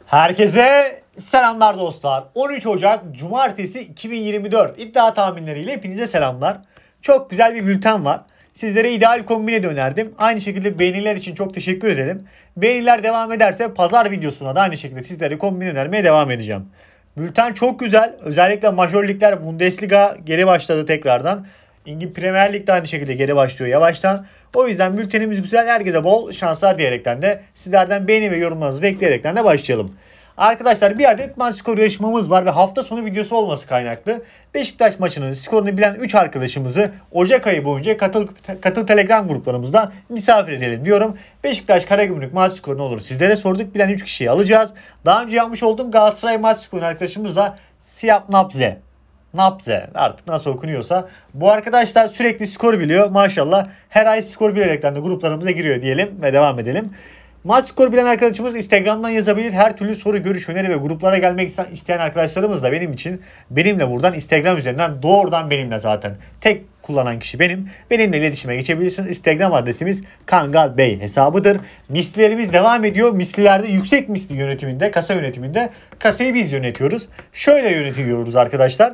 Herkese selamlar dostlar. 13 Ocak Cumartesi 2024 iddia tahminleriyle hepinize selamlar. Çok güzel bir bülten var. Sizlere ideal kombine de önerdim. Aynı şekilde beğeniler için çok teşekkür ederim. Beğeniler devam ederse pazar videosuna da aynı şekilde sizlere kombine önermeye devam edeceğim. Bülten çok güzel. Özellikle Major Ligler, Bundesliga geri başladı tekrardan. İngiliz Premier Lig de aynı şekilde geri başlıyor yavaştan. O yüzden bültenimiz güzel. Herkese bol şanslar diyerekten de sizlerden beğeni ve yorumlarınızı bekleyerekten de başlayalım. Arkadaşlar bir adet maç skor yarışmamız var ve hafta sonu videosu olması kaynaklı Beşiktaş maçının skorunu bilen 3 arkadaşımızı Ocak ayı boyunca katıl Telegram gruplarımızda misafir edelim diyorum. Beşiktaş Karagümrük maç skoru ne olur sizlere sorduk, bilen 3 kişiyi alacağız. Daha önce yapmış olduğum Galatasaray maç skoru arkadaşımızla Siyap Napze artık nasıl okunuyorsa. Bu arkadaşlar sürekli skor biliyor. Maşallah her ay skor bilerekten de gruplarımıza giriyor diyelim ve devam edelim. Maç skoru bilen arkadaşımız Instagram'dan yazabilir. Her türlü soru, görüş, öneri ve gruplara gelmek isteyen arkadaşlarımız da benimle buradan Instagram üzerinden doğrudan benimle zaten. Tek kullanan kişi benim. Benimle iletişime geçebilirsiniz. Instagram adresimiz Kangal Bey hesabıdır. Mislilerimiz devam ediyor. Mislilerde yüksek misli yönetiminde, kasa yönetiminde kasayı biz yönetiyoruz. Şöyle yönetiyoruz arkadaşlar.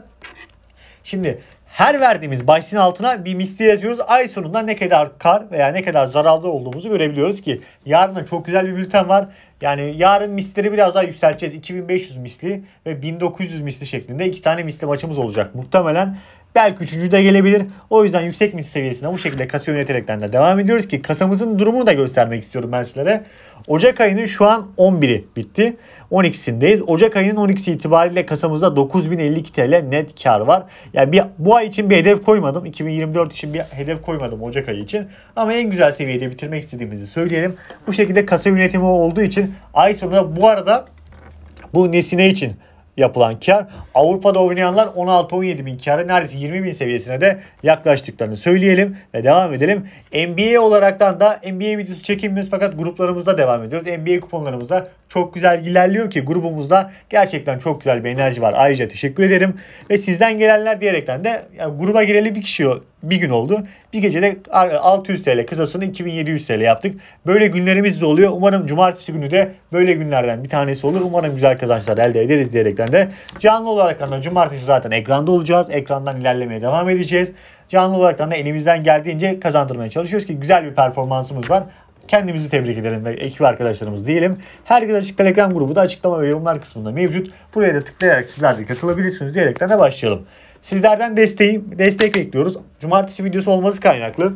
Şimdi her verdiğimiz bahisin altına bir misli yazıyoruz. Ay sonunda ne kadar kar veya ne kadar zararlı olduğumuzu görebiliyoruz ki yarın da çok güzel bir bülten var. Yani yarın misleri biraz daha yükselteceğiz. 2500 misli ve 1900 misli şeklinde 2 tane misli maçımız olacak muhtemelen. Belki üçüncü de gelebilir. O yüzden yüksek misli seviyesine bu şekilde kasa yöneterekten de devam ediyoruz ki kasamızın durumunu da göstermek istiyorum ben sizlere. Ocak ayının şu an 11'i bitti. 12'sindeyiz. Ocak ayının 12'si itibariyle kasamızda 9052 TL net kar var. Yani bu ay için bir hedef koymadım. 2024 için bir hedef koymadım Ocak ayı için. Ama en güzel seviyede bitirmek istediğimizi söyleyelim. Bu şekilde kasa yönetimi olduğu için ay sonunda bu arada bu Nesine için yapılan kar. Avrupa'da oynayanlar 16-17 bin karı neredeyse 20 bin seviyesine de yaklaştıklarını söyleyelim ve devam edelim. NBA olaraktan da NBA videosu çekilmiyoruz fakat gruplarımızda devam ediyoruz. NBA kuponlarımızda çok güzel ilerliyor ki grubumuzda gerçekten çok güzel bir enerji var. Ayrıca teşekkür ederim. Ve sizden gelenler diyerekten de gruba gireli bir gün oldu. Bir gecede 600 TL kısasını 2700 TL yaptık. Böyle günlerimiz de oluyor. Umarım cumartesi günü de böyle günlerden bir tanesi olur. Umarım güzel kazançlar elde ederiz diyerekten de canlı olarak da cumartesi zaten ekranda olacağız. Ekrandan ilerlemeye devam edeceğiz. Canlı olarak da elimizden geldiğince kazandırmaya çalışıyoruz ki güzel bir performansımız var. Kendimizi tebrik edelim ve ekip arkadaşlarımız diyelim. Herkese açık Telegram grubu da açıklama ve yorumlar kısmında mevcut. Buraya da tıklayarak sizler de katılabilirsiniz diyerekten de başlayalım. Sizlerden destek bekliyoruz. Cumartesi videosu olması kaynaklı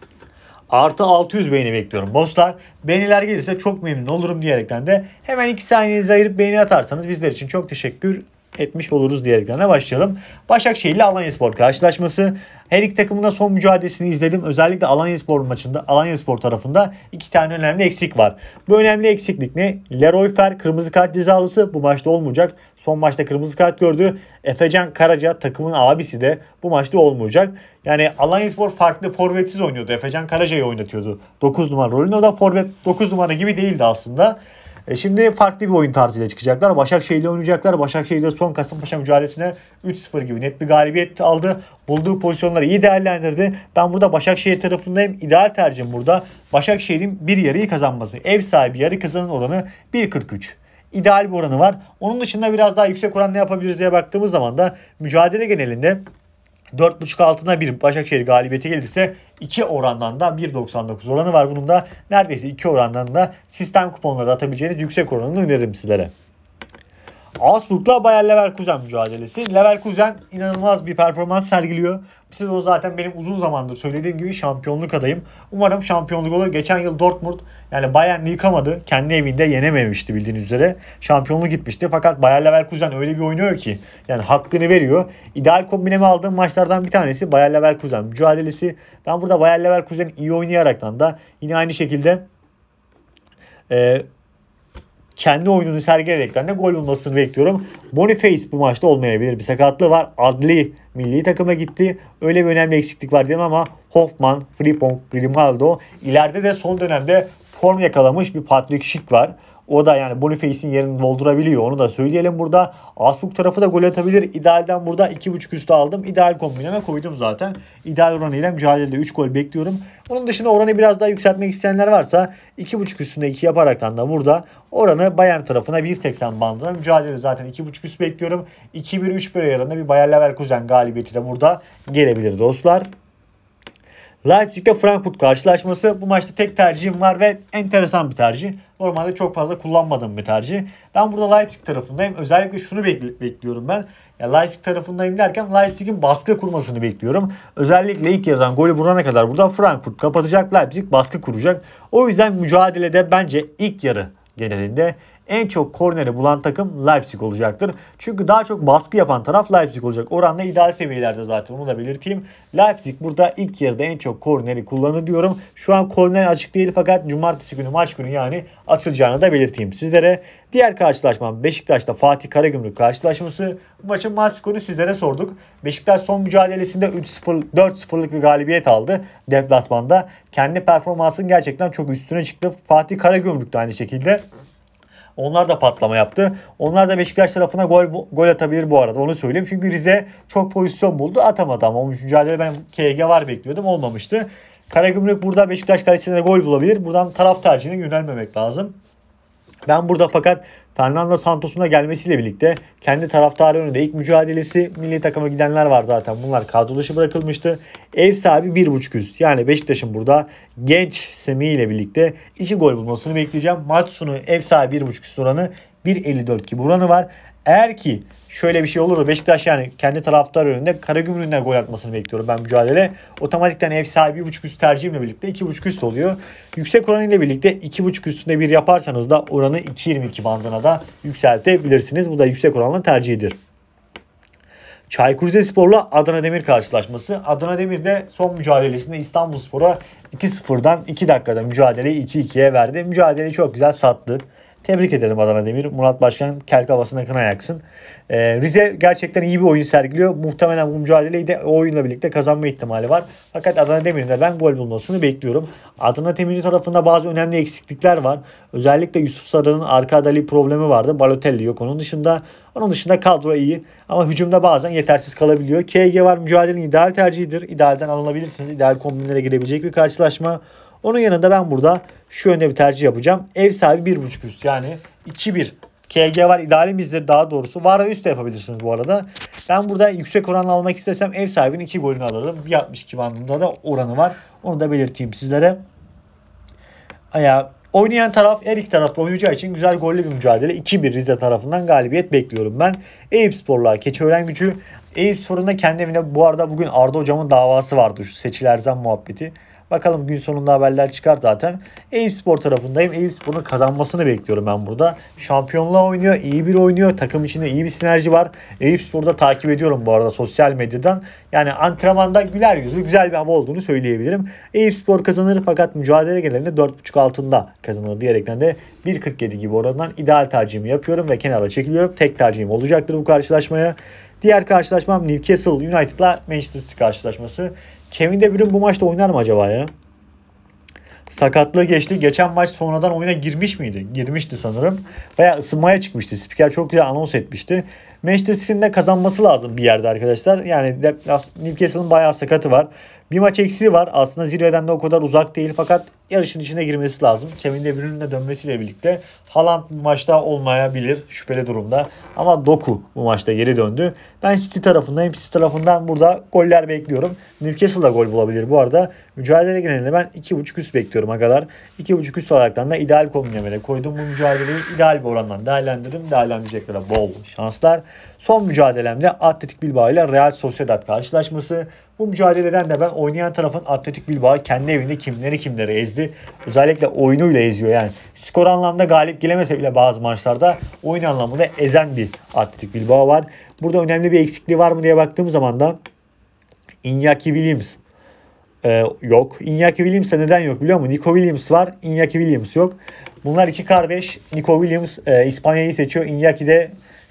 artı 600 beğeni bekliyorum. Dostlar beğeniler gelirse çok memnun olurum diyerekten de hemen 2 saniyenizi ayırıp beğeni atarsanız bizler için çok teşekkür etmiş oluruz diyerekten de başlayalım. Başakşehir ile Alanyaspor karşılaşması. Her iki takımın da son mücadelesini izledim. Özellikle Alanyaspor maçında, Alanyaspor tarafında 2 tane önemli eksik var. Bu önemli eksiklik ne? Leroy Fer kırmızı kart cezalısı bu maçta olmayacak. Son maçta kırmızı kart gördü. Efecan Karaca takımın abisi de bu maçta olmayacak. Yani Alanyaspor farklı forvetsiz oynuyordu. Efecan Karaca'yı oynatıyordu 9 numara rolünde. O da forvet 9 numara gibi değildi aslında. Şimdi farklı bir oyun tarzıyla çıkacaklar. Başakşehir'le oynayacaklar. Başakşehir'de son Kasımpaşa mücadelesine 3-0 gibi net bir galibiyet aldı. Bulduğu pozisyonları iyi değerlendirdi. Ben burada Başakşehir tarafındayım. İdeal tercihim burada Başakşehir'in bir yarıyı kazanması. Ev sahibi yarı kazanın oranı 1.43. İdeal bir oranı var. Onun dışında biraz daha yüksek oran ne yapabiliriz diye baktığımız zaman da mücadele genelinde 4.5 altına bir Başakşehir galibiyeti gelirse 2 orandan da 1.99 oranı var. Bunun da neredeyse 2 orandan da sistem kuponları atabileceğiniz yüksek oranını öneririm sizlere. Augsburg'la Bayer Leverkusen mücadelesi. Leverkusen inanılmaz bir performans sergiliyor. Bu sezon zaten benim uzun zamandır söylediğim gibi şampiyonluk adayım. Umarım şampiyonluk olur. Geçen yıl Dortmund yani Bayern'i yıkamadı. Kendi evinde yenememişti bildiğiniz üzere. Şampiyonluk gitmişti. Fakat Bayer Leverkusen öyle bir oynuyor ki yani hakkını veriyor. İdeal kombinemi aldığım maçlardan bir tanesi Bayer Leverkusen mücadelesi. Ben burada Bayer Leverkusen iyi oynayaraktan da yine aynı şekilde kendi oyununu sergileyerekten de gol bulmasını bekliyorum. Boniface bu maçta olmayabilir. Bir sakatlığı var. Adli milli takıma gitti. Öyle bir önemli eksiklik var diyemem ama Hoffman, Frimpong, Grimaldo ileride de son dönemde form yakalamış bir Patrick Schick var. O da yani Boniface'in yerini doldurabiliyor. Onu da söyleyelim burada. Augsburg tarafı da gol atabilir. İdealden burada 2.5 üstü aldım. İdeal kombineme koydum zaten. İdeal oranıyla mücadelede 3 gol bekliyorum. Onun dışında oranı biraz daha yükseltmek isteyenler varsa 2.5 üstünde 2 yaparaktan da burada oranı Bayern tarafına 1.80 bandına mücadelede zaten 2.5 üst bekliyorum. 2-1-3-1 ayarında bir Bayer Leverkusen galibiyeti de burada gelebilir dostlar. Leipzig'te Frankfurt karşılaşması. Bu maçta tek tercihim var ve enteresan bir tercih. Normalde çok fazla kullanmadığım bir tercih. Ben burada Leipzig tarafındayım. Özellikle şunu bekliyorum ben. Ya Leipzig tarafındayım derken Leipzig'in baskı kurmasını bekliyorum. Özellikle ilk yarıdan golü vurana kadar burada Frankfurt kapatacak. Leipzig baskı kuracak. O yüzden mücadelede bence ilk yarı genelinde en çok korneri bulan takım Leipzig olacaktır. Çünkü daha çok baskı yapan taraf Leipzig olacak. Oran da ideal seviyelerde zaten, onu da belirteyim. Leipzig burada ilk yarıda en çok korneri kullanır diyorum. Şu an korner açık değil fakat cumartesi günü maç günü yani açılacağını da belirteyim sizlere. Diğer karşılaşmam Beşiktaş'ta Fatih Karagümrük karşılaşması. Bu maçın maç skorunu sizlere sorduk. Beşiktaş son mücadelesinde 3-0, 4-0'lık bir galibiyet aldı deplasmanda. Kendi performansının gerçekten çok üstüne çıktı. Fatih Karagümrük de aynı şekilde. Onlar da patlama yaptı. Onlar da Beşiktaş tarafına gol atabilir bu arada. Onu söyleyeyim. Çünkü Rize çok pozisyon buldu. Atamadı ama o mücadele ben KG var bekliyordum. Olmamıştı. Karagümrük burada Beşiktaş kalesine gol bulabilir. Buradan taraf tercihine yönelmemek lazım. Ben burada fakat Fernando Santos'un da gelmesiyle birlikte kendi taraftarı önünde ilk mücadelesi, milli takıma gidenler var zaten. Bunlar kadro dışı bırakılmıştı. Ev sahibi 1.5 üst. Yani Beşiktaş'ın burada genç Semih ile birlikte 2 gol bulmasını bekleyeceğim. Maç sonu ev sahibi 1.5 üst oranı 1.54 gibi oranı var. Eğer ki şöyle bir şey olur da Beşiktaş yani kendi taraftar önünde Karagümrük'ten gol atmasını bekliyorum ben mücadele. Otomatikten ev sahibi 1.5 üst tercihimle birlikte 2.5 üst oluyor. Yüksek oranıyla birlikte 2.5 üstünde bir yaparsanız da oranı 2.22 bandına da yükseltebilirsiniz. Bu da yüksek oranlı tercihidir. Çaykur Rizespor'la Adana Demir karşılaşması. Adana Demir de son mücadelesinde İstanbulspor'a 2-0'dan 2 dakikada mücadeleyi 2-2'ye verdi. Mücadeleyi çok güzel sattı. Tebrik ederim Adana Demir. Murat Başkan kel kafasına kına yaksın. Rize gerçekten iyi bir oyun sergiliyor. Muhtemelen bu mücadeleyi de o oyunla birlikte kazanma ihtimali var. Fakat Adana Demir'in de ben gol bulmasını bekliyorum. Adana Demir tarafında bazı önemli eksiklikler var. Özellikle Yusuf Sarı'nın arka adali problemi vardı. Balotelli yok onun dışında kadro iyi. Ama hücumda bazen yetersiz kalabiliyor. KG var, mücadelenin ideal tercihidir. İdealden alınabilirsiniz. İdeal kombinlere girebilecek bir karşılaşma. Onun yanında ben burada şu yönde bir tercih yapacağım. Ev sahibi 1.5 üst yani 2-1. KG var idealimizdir daha doğrusu. Var ve üst de yapabilirsiniz bu arada. Ben burada yüksek oranla almak istesem ev sahibinin 2 golünü alırım. 1.62 bandında da oranı var. Onu da belirteyim sizlere. Oynayan taraf her iki tarafta oynayacağı için güzel gollü bir mücadele. 2-1 Rize tarafından galibiyet bekliyorum ben. Eyüpspor'la Keçiören-Gücü. Eyüpspor'un da kendi evinde bu arada bugün Arda hocamın davası vardı. Şu Seçil Erzan muhabbeti. Bakalım gün sonunda haberler çıkar zaten. Eyüpspor tarafındayım. Eyüpspor'un kazanmasını bekliyorum ben burada. Şampiyonluğa oynuyor. İyi bir oynuyor. Takım içinde iyi bir sinerji var. Eyüpspor'da takip ediyorum bu arada sosyal medyadan. Yani antrenmanda güler yüzlü güzel bir hava olduğunu söyleyebilirim. Eyüpspor kazanır fakat mücadele genelinde 4.5 altında kazanır diyerekten de 1.47 gibi orandan ideal tercihimi yapıyorum ve kenara çekiliyorum. Tek tercihim olacaktır bu karşılaşmaya. Diğer karşılaşmam Newcastle United'la Manchester City karşılaşması. Kevin De Bruyne bu maçta oynar mı acaba ya? Sakatlığı geçti. Geçen maç sonradan oyuna girmiş miydi? Girmişti sanırım. Veya ısınmaya çıkmıştı. Spiker çok güzel anons etmişti. Manchester City'nin de kazanması lazım bir yerde arkadaşlar. Yani Newcastle'ın bayağı sakatı var. Bir maç eksiği var. Aslında zirveden de o kadar uzak değil fakat yarışın içine girmesi lazım. Kevin De Bruyne'nin de dönmesiyle birlikte Haaland bu maçta olmayabilir şüpheli durumda. Ama Doku bu maçta geri döndü. Ben City tarafındayım. City tarafından burada goller bekliyorum. Newcastle da gol bulabilir bu arada. Mücadele genelinde ben 2.5 üst bekliyorum arkadaşlar. 2.5 üst olaraktan da ideal kombinlemede koydum bu mücadeleyi. İdeal bir orandan değerlendirdim. Değerlendireceklere bol şanslar. Son mücadelemde Athletic Bilbao ile Real Sociedad karşılaşması. Bu mücadeleden de ben oynayan tarafın Athletic Bilbao kendi evinde kimleri ezdi. Özellikle oyunuyla eziyor yani. Skor anlamda galip gelemese bile bazı maçlarda oyun anlamında ezen bir Athletic Bilbao var. Burada önemli bir eksikliği var mı diye baktığım zaman da Iñaki Williams yok. Iñaki Williams'da neden yok biliyor musun? Nico Williams var. Iñaki Williams yok. Bunlar iki kardeş. Nico Williams İspanya'yı seçiyor. Iñaki de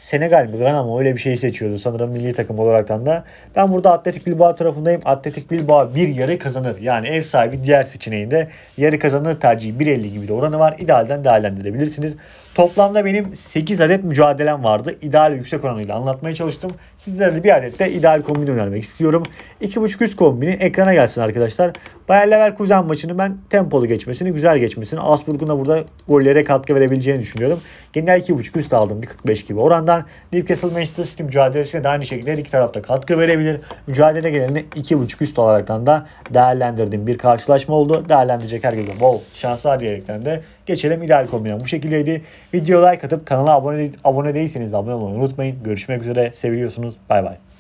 Senegal mi Gana mı öyle bir şey seçiyordu sanırım milli takım olaraktan da. Ben burada Atletik Bilbao tarafındayım. Atletik Bilbao bir yarı kazanır. Yani ev sahibi diğer seçeneğinde yarı kazanır tercihi 1.50 gibi de oranı var. İdealden değerlendirebilirsiniz. Toplamda benim 8 adet mücadelem vardı. İdeal yüksek oranıyla anlatmaya çalıştım. Sizlere de bir adet de ideal kombini önermek istiyorum. 2.5 üst kombini ekrana gelsin arkadaşlar. Bayer Leverkusen maçını ben tempolu geçmesini, güzel geçmesini, Augsburg'un da burada gollere katkı verebileceğini düşünüyorum. Genel 2.5 üst aldım 1.45 gibi orandan. Newcastle Manchester City mücadelesine de aynı şekilde her iki tarafta katkı verebilir. Mücadele genelini 2.5 üst olaraktan da değerlendirdiğim bir karşılaşma oldu. Değerlendirecek herkese bol şanslar diyerekten de geçelim ideal kombinem bu şekildeydi. Videoya like atıp kanala abone değilseniz de abone olmayı unutmayın. Görüşmek üzere. Seviyorsunuz. Bay bay.